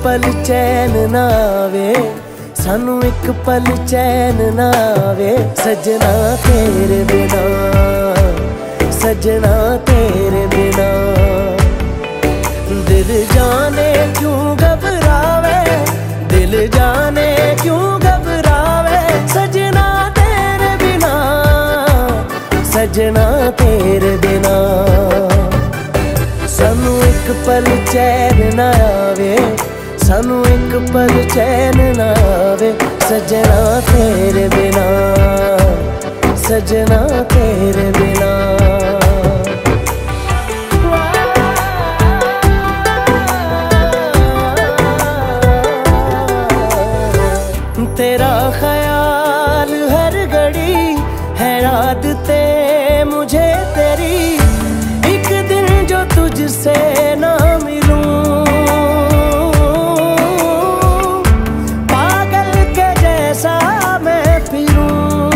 पल चैन ना आवे, सानू एक पल चैन ना आवे। सजना तेरे बिना, सजना तेरे बिना। दिल जाने क्यों घबरावे, दिल जाने क्यों घबरावे। सजना तेरे बिना, सजना तेरे बिना। सानू एक पल चैन ना आवे, सानू एक पल चैन ना आवे। सजना तेरे बिना, सजना तेरे बिना। तेरा ख्याल हर घड़ी है आदते मुझे तेरी। एक दिन जो तुझसे ना मिलूं, पागल के जैसा मैं फिरूं।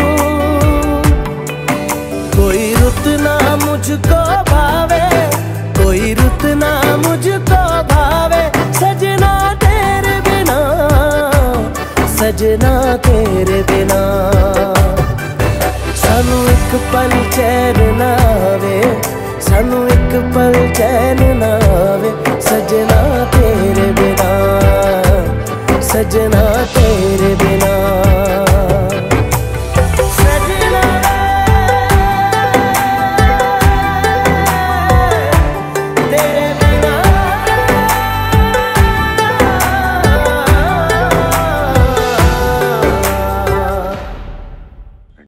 कोई रुत ना मुझको भावे, कोई रुत ना मुझको भावे। सजना तेरे बिना, सजना तेरे बिना। सानू एक पल चैन ना आवे, सानू एक पल चैन ना आवे। सजना तेरे बिना, सजना तेरे बिना।